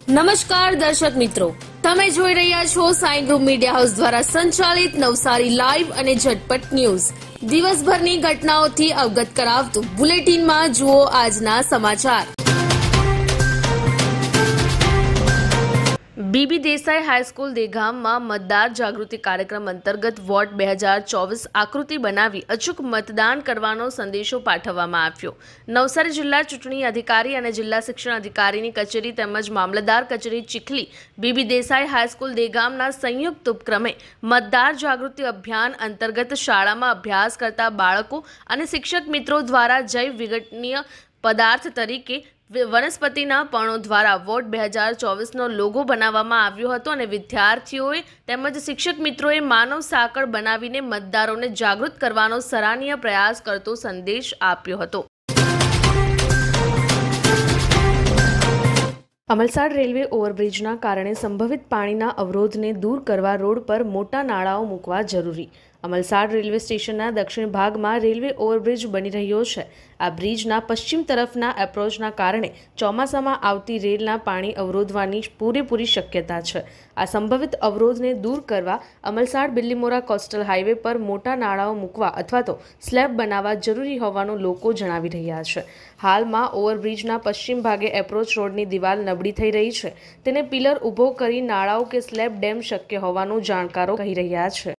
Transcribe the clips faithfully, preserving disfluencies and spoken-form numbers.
નમસ્કાર દર્શક મિત્રો, તમે જોઈ રહ્યા છો સાઈ ગ્રુપ મીડિયા હાઉસ દ્વારા સંચાલિત નવસારી લાઈવ અને ઝટપટ ન્યૂઝ. દિવસભરની ઘટનાઓથી અવગત કરાવતું બુલેટિનમાં જુઓ આજના સમાચાર. બીબી દેસાઈ હાઈસ્કૂલ દેગામમાં મતદાર જાગૃતિ કાર્યક્રમ અંતર્ગત વોર્ડ બે હજાર ચોવીસ આકૃતિ બનાવી અચૂક મતદાન કરવાનો સંદેશો પાઠવવામાં આવ્યો. નવસારી જિલ્લા ચૂંટણી અધિકારી અને જિલ્લા શિક્ષણ અધિકારીની કચેરી તેમજ મામલતદાર કચેરી ચીખલી બીબી દેસાઈ હાઈસ્કૂલ દેગામના સંયુક્ત ઉપક્રમે મતદાર જાગૃતિ અભિયાન અંતર્ગત શાળામાં અભ્યાસ કરતા બાળકો અને શિક્ષક મિત્રો દ્વારા જૈવ વિઘટનીય પદાર્થ તરીકે વનસ્પતિના પર્ણો દ્વારા વોર્ડ બે હજાર ચોવીસનો લોગો બનાવવામાં આવ્યો હતો અને વિદ્યાર્થીઓએ તેમજ શિક્ષક મિત્રોએ માનવ સાંકળ બનાવીને મતદારોને જાગૃત કરવાનો સરાહનીય પ્રયાસ કરતો સંદેશ આપ્યો હતો. અમલસાડ રેલવે ઓવરબ્રિજના કારણે સંભવિત પાણીના અવરોધને દૂર કરવા રોડ પર મોટા નાળાઓ મૂકવા જરૂરી. અમલસાડ રેલવે સ્ટેશનના દક્ષિણ ભાગમાં રેલવે ઓવરબ્રિજ બની રહ્યો છે. આ બ્રિજના પશ્ચિમ તરફના એપ્રોચના કારણે ચોમાસામાં આવતી રેલના પાણી અવરોધવાની પૂરેપૂરી શક્યતા છે. આ સંભવિત અવરોધને દૂર કરવા અમલસાડ બિલ્લીમોરા કોસ્ટલ હાઈવે પર મોટા નાળાઓ મૂકવા અથવા તો સ્લેબ બનાવવા જરૂરી હોવાનું લોકો જણાવી રહ્યા છે. હાલમાં ઓવરબ્રિજના પશ્ચિમ ભાગે એપ્રોચ રોડની દિવાલ નબળી થઈ રહી છે. તેને પિલર ઊભો કરી નાળાઓ કે સ્લેબ ડેમ શક્ય હોવાનું જાણકારો કહી રહ્યા છે.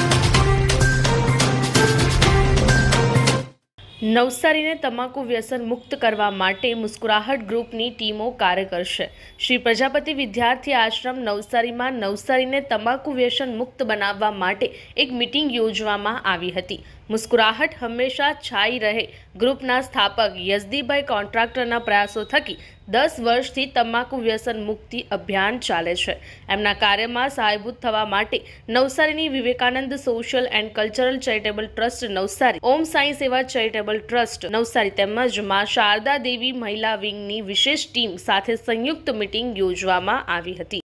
નવસારીને તમાકુ વ્યસન મુક્ત કરવા માટે મુસ્કુરાહટ ગ્રુપની ટીમો કાર્ય કરશે. શ્રી પ્રજાપતિ વિદ્યાર્થી આશ્રમ નવસારીમાં નવસારીને તમાકુ વ્યસન મુક્ત બનાવવા માટે એક મિટિંગ યોજવામાં આવી હતી. મુસ્કુરાહટ હંમેશા છાઈ રહે ગ્રુપના સ્થાપક યઝદીભાઈ કોન્ટ્રાક્ટરના પ્રયાસો થકી દસ વર્ષથી તમાકુ વ્યસન મુક્તિ અભિયાન ચાલે છે. એમના કાર્યમાં સહાયભૂત થવા માટે નવસારીની Vivekananda social and cultural charitable trust Navsari, Om Sai Seva charitable trust Navsari તેમજ મા શારદા દેવી મહિલા વિંગની વિશેષ ટીમ સાથે સંયુક્ત મિટિંગ યોજવામાં આવી હતી.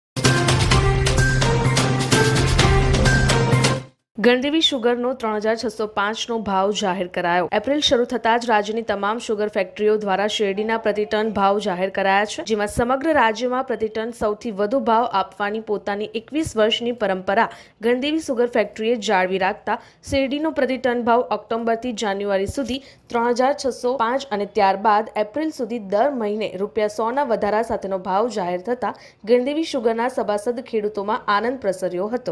ગણદેવી શુગરનો ત્રણ હજાર છસો પાંચનો ભાવ જાહેર કરાયો. એપ્રિલ શરૂ થતાં જ રાજ્યની તમામ શુગર ફેક્ટરીઓ દ્વારા શેરડીના પ્રતિ ટન ભાવ જાહેર કરાયા છે, જેમાં સમગ્ર રાજ્યમાં પ્રતિ ટન સૌથી વધુ ભાવ આપવાની પોતાની એકવીસ વર્ષની પરંપરા ગણદેવી શુગર ફેક્ટરીએ જાળવી રાખતા શેરડીનો પ્રતિ ટન ભાવ ઓક્ટોબરથી જાન્યુઆરી સુધી ત્રણ હજાર છસો પાંચ અને ત્યારબાદ એપ્રિલ સુધી દર મહિને રૂપિયા સોના વધારા સાથેનો ભાવ જાહેર થતાં ગણદેવી શુગરના સભાસદ ખેડૂતોમાં આનંદ પ્રસર્યો હતો.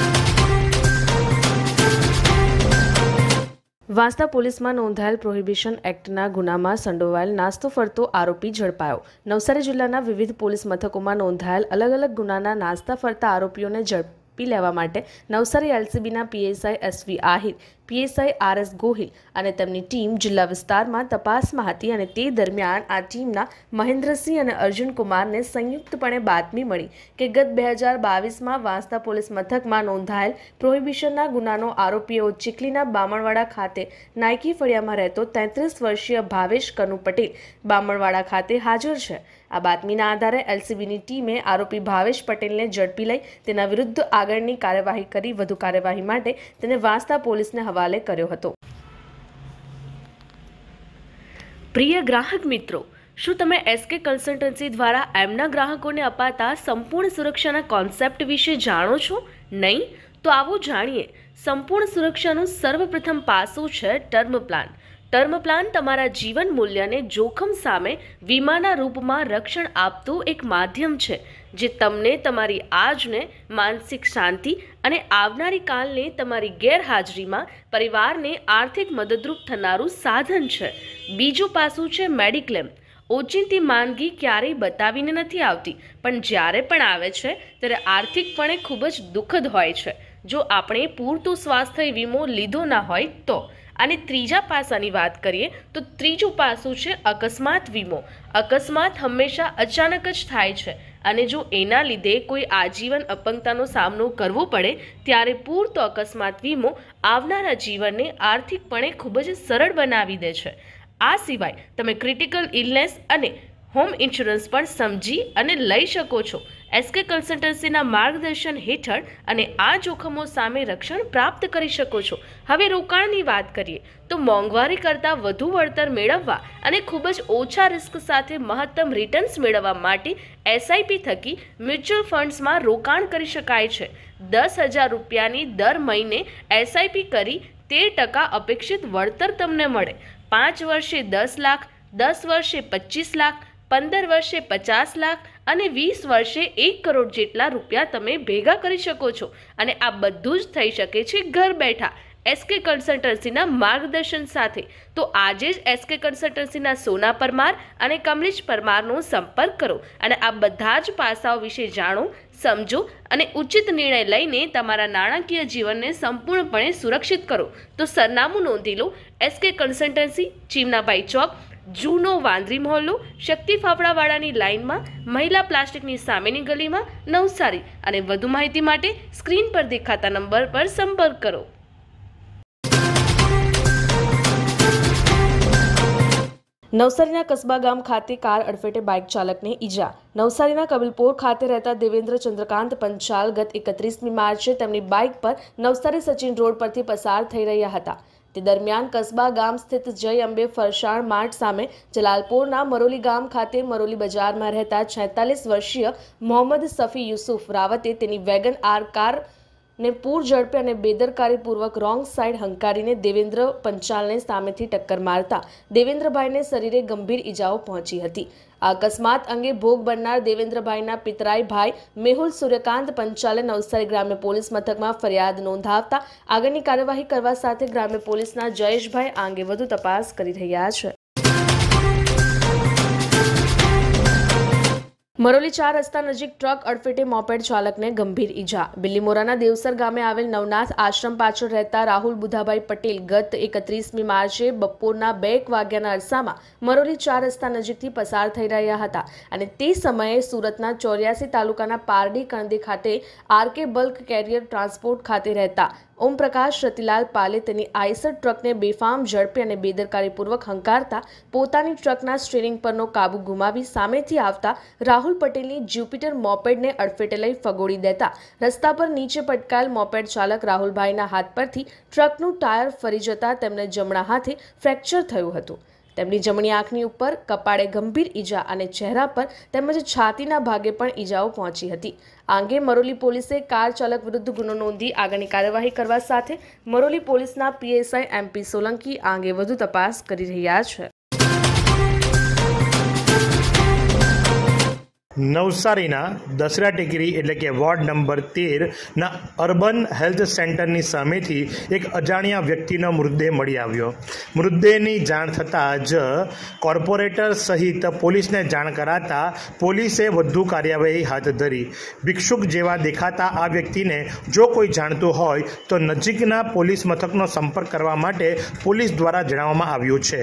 વાંસદા પોલીસમાં નોંધાયેલ પ્રોહિબિશન એક્ટના ગુનામાં સંડોવાયેલ નાસ્તો ફરતો આરોપી ઝડપાયો. નવસારી જિલ્લાના વિવિધ પોલીસ મથકોમાં નોંધાયેલ અલગ અલગ ગુનાના નાસ્તા ફરતા આરોપીઓને ઝડપી લેવા માટે નવસારી એલસીબીના PSI S V Ahir, PSI R S Gohil અને તેમની ટીમ જિલ્લા વિસ્તારમાં તપાસમાં હતી અને તે દરમિયાન આ ટીમના મહેન્દ્રસિંહ અને અર્જુન કુમારને સંયુક્તપણે બાતમી મળી કે ગત બે હજાર બાવીસમાં વાંસદા પોલીસ મથકમાં નોંધાયેલ પ્રોહિબિશનના ગુનાનો આરોપીઓ ચીખલીના બામણવાડા ખાતે નાયકી ફળિયામાં રહેતો તેત્રીસ વર્ષીય ભાવેશ કનુ પટેલ બામણવાડા ખાતે હાજર છે. આ બાતમીના આધારે એલસીબીની ટીમે આરોપી ભાવેશ પટેલને ઝડપી લઈ તેના વિરુદ્ધ આગળની કાર્યવાહી કરી વધુ કાર્યવાહી માટે તેને વાંસદા પોલીસને હવાલે કર્યો હતો. પ્રિય ગ્રાહક મિત્રો, શું તમે એસકે કન્સલ્ટન્સી દ્વારા એમના ગ્રાહકોને અપાતા સંપૂર્ણ સુરક્ષાના કોન્સેપ્ટ વિશે જાણો છો? નહીં? તો આવો જાણીએ. સંપૂર્ણ સુરક્ષાનું સર્વપ્રથમ પાસું છે ટર્મ પ્લાન. ટર્મ પ્લાન તમારા જીવન મૂલ્યને જોખમ સામે વીમાના રૂપમાં રક્ષણ આપતું એક માધ્યમ છે, જે તમને તમારી આજને માનસિક શાંતિ અને આવનારી કાલને તમારી ગેરહાજરીમાં પરિવારને આર્થિક મદદરૂપ થનારું સાધન છે. બીજું પાસું છે મેડિક્લેમ. ઓચિંતી માંદગી ક્યારેય બતાવીને નથી આવતી, પણ જ્યારે પણ આવે છે ત્યારે આર્થિકપણે ખૂબ જ દુઃખદ હોય છે જો આપણે પૂરતું સ્વાસ્થ્ય વીમો લીધો ના હોય તો. અને ત્રીજા પાસાની વાત કરીએ તો ત્રીજું પાસું છે અકસ્માત વીમો. અકસ્માત હંમેશા અચાનક જ થાય છે અને જો એના લીધે કોઈ આજીવન અપંગતાનો સામનો કરવો પડે ત્યારે પૂરતો અકસ્માત વીમો આવનારા જીવનને આર્થિકપણે ખૂબ જ સરળ બનાવી દે છે. આ સિવાય તમે ક્રિટિકલ ઇલનેસ અને હોમ ઇન્સ્યોરન્સ પણ સમજી અને લઈ શકો છો. એસકે કન્સલ્ટન્સીના માર્ગદર્શન હેઠળ અને આ જોખમો સામે રક્ષણ પ્રાપ્ત કરી શકો છો. હવે રોકાણની વાત કરીએ તો મોંઘવારી કરતાં વધુ વળતર મેળવવા અને ખૂબ જ ઓછા રિસ્ક સાથે મહત્તમ રિટર્ન્સ મેળવવા માટે એસઆઈપી થકી મ્યુચ્યુઅલ ફંડ્સમાં રોકાણ કરી શકાય છે. દસ હજાર રૂપિયાની દર મહિને એસઆઈપી કરી તેર ટકા અપેક્ષિત વળતર તમને મળે. પાંચ વર્ષે દસ લાખ, દસ વર્ષે પચીસ લાખ, પંદર વર્ષે પચાસ લાખ અને વીસ વર્ષે એક કરોડ જેટલા રૂપિયા તમે ભેગા કરી શકો છો. અને આ બધું જ થઈ શકે છે ઘર બેઠા એસકે કન્સલ્ટન્સીના માર્ગદર્શન સાથે. તો આજે જ એસકે કન્સલ્ટન્સીના સોના પરમાર અને કમલેશ પરમારનો સંપર્ક કરો અને આ બધા જ પાસાઓ વિશે જાણો, સમજો અને ઉચિત નિર્ણય લઈને તમારા નાણાકીય જીવનને સંપૂર્ણપણે સુરક્ષિત કરો. તો સરનામું નોંધી લો. એસકે કન્સલ્ટન્સી, ચીમનાભાઈ ચોક, જૂનો વાંદરી મહોલ્લો, શક્તિ ફાફડાવાળાની લાઇનમાં, મહિલા પ્લાસ્ટિકની સામેની ગલીમાં, નવસારી. અને વધુ માહિતી માટે સ્ક્રીન પર દેખાતા નંબર પર સંપર્ક કરો. નવસારીના કસ્બા ગામ ખાતે કાર અડફેટે બાઇક ચાલકને ઈજા. નવસારીના કબીલપોર ખાતે રહેતા દેવેન્દ્ર ચંદ્રકાંત પંચાલ ગત એકત્રીસમી માર્ચે તેમની બાઇક પર નવસારી સચિન રોડ પરથી પસાર થઈ રહ્યા હતા. તે દરમિયાન કસ્બા ગામ સ્થિત જય અંબે ફરસાણ માર્ટ સામે જલાલપોરના મરોલી ગામ ખાતે મરોલી બજારમાં રહેતા છેતાલીસ વર્ષીય મોહમ્મદ સફી યુસુફ રાવતે તેની વેગન આર કાર ને પૂર ઝડપે અને બેદરકારીપૂર્વક રોંગ સાઇડ હંકારીને દેવેન્દ્ર પંચાલને સામેથી ટક્કર મારતા દેવેન્દ્રભાઈને શરીરે ગંભીર ઈજાઓ પહોંચી હતી. આ અકસ્માત અંગે ભોગ બનનાર દેવેન્દ્રભાઈના પિતરાઈ ભાઈ મેહુલ સૂર્યકાંત પંચાલે નવસારી ગ્રામ્ય પોલીસ મથકમાં ફરિયાદ નોંધાવતા આગળની કાર્યવાહી કરવા સાથે ગ્રામ્ય પોલીસના જયેશભાઈ આ અંગે વધુ તપાસ કરી રહ્યા છે. મરોલી ચાર રસ્તા નજીક ટ્રક અડફેટે મોપેડ ચાલકને ગંભીર ઈજા. બિલ્લીમોરાના દેવસર ગામે આવેલ નવનાથ આશ્રમ પાછળ રહેતા રાહુલ બુધાભાઈ પટેલ ગત એકત્રીસમી માર્ચે બપોરના બે એક વાગ્યાના અરસામાં મરોલી ચાર રસ્તા નજીકથી પસાર થઈ રહ્યા હતા અને તે સમયે સુરતના ચોર્યાસી તાલુકાના પારડી કણદી ખાતે આરકે બલ્ક કેરિયર ટ્રાન્સપોર્ટ ખાતે રહેતા ઓમપ્રકાશ રતિલાલ પાલે તેની આઈસર ટ્રકને બેફામ ઝડપે અને બેદરકારીપૂર્વક હંકારતા પોતાની ટ્રકના સ્ટીરિંગ પરનો કાબુ ગુમાવી સામેથી આવતા રાહુલ પટેલની જ્યુપિટર મોપેડને અડફેટે લઈ ફગોડી દેતા રસ્તા પર નીચે પટકાયેલ મોપેડ ચાલક રાહુલભાઈના હાથ પરથી ટ્રકનું ટાયર ફરી જતા તેમને જમણા હાથે ફ્રેક્ચર થયું હતું. તેમની જમણી આંખની ઉપર, કપાળે ગંભીર ઈજા અને ચહેરા પર તેમજ છાતીના ભાગે પણ ઈજાઓ પહોંચી હતી. આ અંગે મરોલી પોલીસે કાર ચાલક વિરુદ્ધ ગુનો નોંધી આગળની કાર્યવાહી કરવા સાથે મરોલી પોલીસના પીએસઆઈ એમપી સોલંકી આ અંગે વધુ તપાસ કરી રહ્યા છે. નવસારીના દસરા ટેકરી એટલે કે વોર્ડ નંબર તેરના અર્બન હેલ્થ સેન્ટરની સામેથી એક અજાણ્યા વ્યક્તિનો મૃતદેહ મળી આવ્યો. મૃતદેહની જાણ થતાં જ કોર્પોરેટર સહિત પોલીસને જાણ કરાતા પોલીસે વધુ કાર્યવાહી હાથ ધરી. ભિક્ષુક જેવા દેખાતા આ વ્યક્તિને જો કોઈ જાણતું હોય તો નજીકના પોલીસ મથકનો સંપર્ક કરવા માટે પોલીસ દ્વારા જણાવવામાં આવ્યું છે.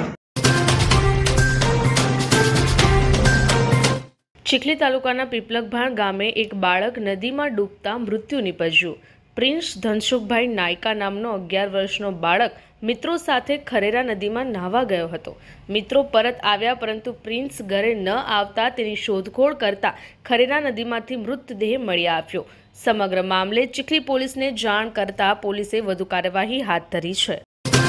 ચીખલી તાલુકાના પીપલકભાણ ગામે એક બાળક નદીમાં ડૂબતા મૃત્યુ નિપજ્યું. પ્રિન્સ ધનસુખભાઈ નાયકા નામનો અગિયાર વર્ષનો બાળક મિત્રો સાથે ખરેરા નદીમાં નાહવા ગયો હતો. મિત્રો પરત આવ્યા પરંતુ પ્રિન્સ ઘરે ન આવતા તેની શોધખોળ કરતા ખરેરા નદીમાંથી મૃતદેહ મળી આવ્યો. સમગ્ર મામલે ચીખલી પોલીસને જાણ કરતા પોલીસે વધુ કાર્યવાહી હાથ ધરી છે.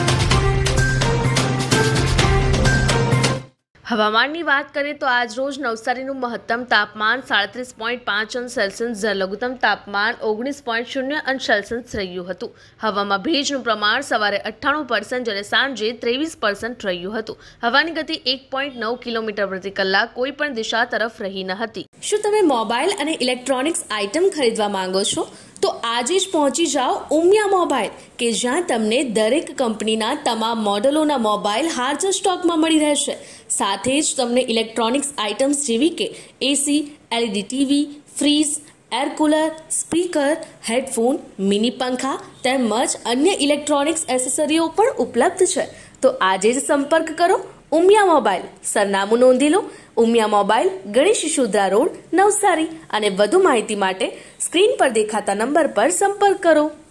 હવામાનની વાત કરીએ તો આજ રોજ નવસારીનું મહત્તમ તાપમાન સાડત્રીસ પોઈન્ટ પાંચ અંશ સેલ્સિયસ, લઘુત્તમ તાપમાન ઓગણીસ પોઈન્ટ શૂન્ય અંશ સેલ્સિયસ રહ્યું હતું. હવામાં ભેજનું પ્રમાણ સવારે અઠ્ઠાણું પર્સન્ટ જ્યારે સાંજે ત્રેવીસ પર્સન્ટ રહ્યું હતું. હવાની ગતિ એક પોઈન્ટ નવ કિલોમીટર પ્રતિ કલાક કોઈ પણ દિશા તરફ રહી ન હતી. શું તમે મોબાઈલ અને ઇલેક્ટ્રોનિક્સ આઇટમ ખરીદવા માંગો છો? તો આજે જ પહોંચી જાઓ ઉમિયા મોબાઈલ, કે જ્યાં તમને દરેક કંપનીના તમામ મોડેલોના મોબાઈલ હાજર સ્ટોકમાં મળી રહેશે. સાથે જ તમને ઇલેક્ટ્રોનિક્સ આઇટમ્સ જેવી કે AC, LED TV, fridge, air cooler, speaker, headphone, mini પંખા તેમજ અન્ય ઇલેક્ટ્રોનિક્સ એસેસરીઓ પણ ઉપલબ્ધ છે. તો આજે જ સંપર્ક કરો ઉમિયા મોબાઈલ. સરનામું નોંધી લો. ઉમિયા મોબાઈલ, ગણેશ શિશુદ્રા રોડ, નવસારી. અને વધુ માહિતી માટે સ્ક્રીન પર દેખાતા નંબર પર સંપર્ક કરો.